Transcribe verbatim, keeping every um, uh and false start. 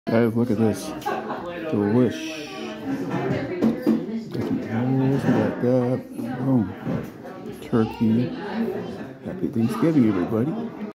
Guys, look at this. Delish. Got some onions, we got that. Boom. Turkey. Happy Thanksgiving, everybody.